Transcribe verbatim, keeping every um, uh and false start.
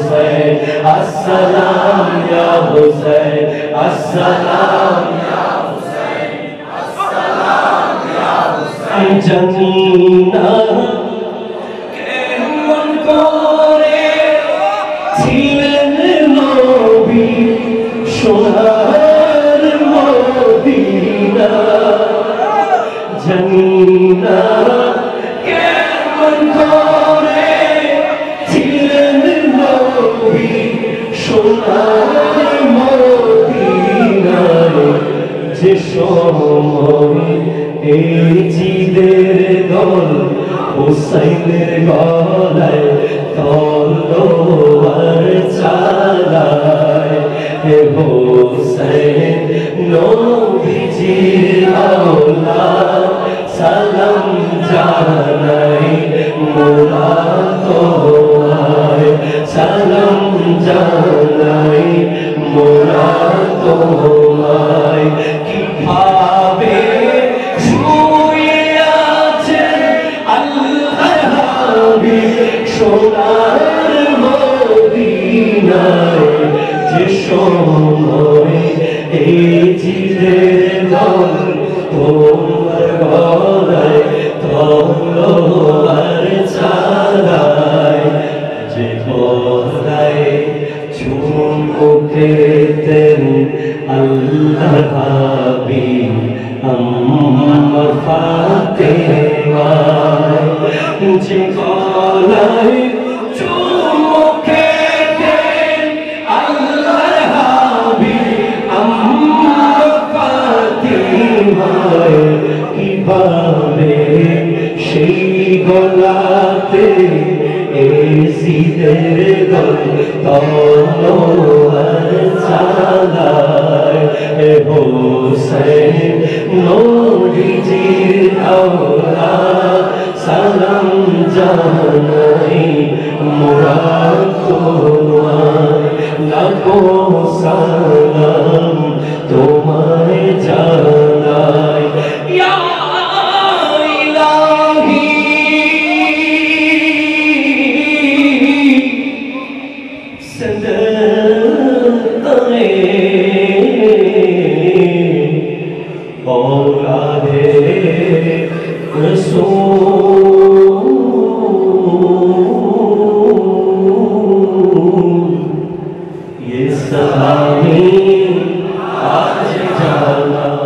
हुसैन अस्सलाम या हुसैन अस्सलाम या हुसैन अस्सलाम या हुसैन जमीना के मन करे ছিলেন নবী সোনার মদিনা জমিনা কেমন করে ছিলেন নবী সোনার মদিনায় যে সময় এই জিদের দল হুসাইনের গলায় তলোয়ার চালায় হে হুসাইন নবীজির আওলাদ সালাম জানাই মোরা তোমায় সালাম জানাই মোরা তোমায় কিভাবে শুয়ে আছেন আল্লাহর হাবিব সোনার মদিনায় যে সময় এই জিদের দল তোমার গলায় তলোয়ার চালায় যে গলায় চুমুকেতেন আল্লাহর হাবিব আম্মা ফাতেমা যে গলায় চুমুকেতেন আল্লাহর হাবিব আম্মা ফাতেমা কিভাবে সেই গলাতে এজিদের দল তলোয়ার চালায় হে হুসাইন নবীজির আওলাদ সালাম জানাই মোরা তোমায় লাখো সালাম তোমায় জানাই ইয়া ये सलामी आज जाना